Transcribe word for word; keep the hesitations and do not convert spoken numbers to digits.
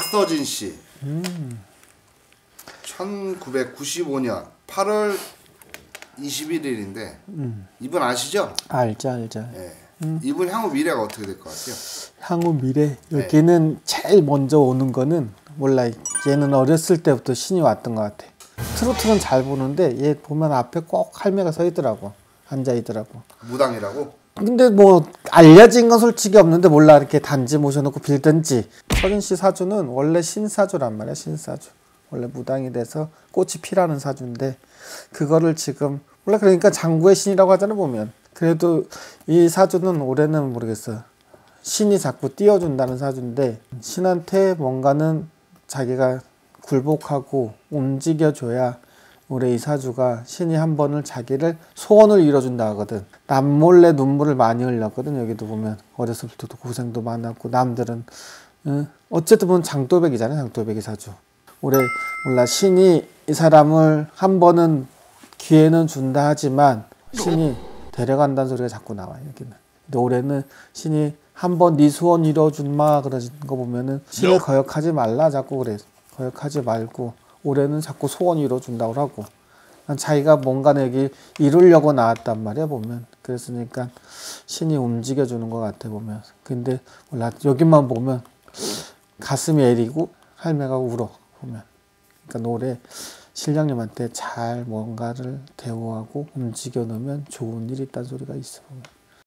박서진 씨. 음. 천구백구십오 년 팔월 이십일 일인데 음. 이분 아시죠? 알죠, 알죠. 네. 음. 이분 향후 미래가 어떻게 될 것 같아요? 향후 미래 여기는 네. 제일 먼저 오는 거는 몰라. 얘는 어렸을 때부터 신이 왔던 것 같아. 트로트는 잘 보는데 얘 보면 앞에 꼭 할매가 서 있더라고. 앉아 있더라고. 무당이라고? 근데 뭐 알려진 건 솔직히 없는데 몰라. 이렇게 단지 모셔놓고 빌든지. 서진 씨 사주는 원래 신사주란 말이야. 신사주. 원래 무당이 돼서 꽃이 피라는 사주인데 그거를 지금 원래 그러니까 장구의 신이라고 하잖아 보면. 그래도 이 사주는 올해는 모르겠어. 신이 자꾸 띄워준다는 사주인데 신한테 뭔가는 자기가 굴복하고 움직여줘야 올해 이 사주가 신이 한 번을 자기를 소원을 이뤄준다 하거든. 남몰래 눈물을 많이 흘렸거든. 여기도 보면 어렸을 때도 고생도 많았고 남들은 응? 어쨌든 보면 장도백이잖아. 장도백이 사주. 올해 몰라 신이 이 사람을 한 번은 기회는 준다 하지만 신이 데려간다는 소리가 자꾸 나와요. 여기는. 근데 올해는 신이 한번 네 소원 이뤄준 마 그러는 거 보면은 신을 거역하지 말라 자꾸 그래. 거역하지 말고 올해는 자꾸 소원 이뤄준다고 하고 자기가 뭔가 여기 이루려고 나왔단 말이야 보면. 그랬으니까 신이 움직여주는 것 같아 보면. 근데 몰라 여기만 보면 가슴이 애리고 할매가 울어 보면. 그러니까 올해 신령님한테 잘 뭔가를 대우하고 움직여 놓으면 좋은 일이 있다는 소리가 있어 보면.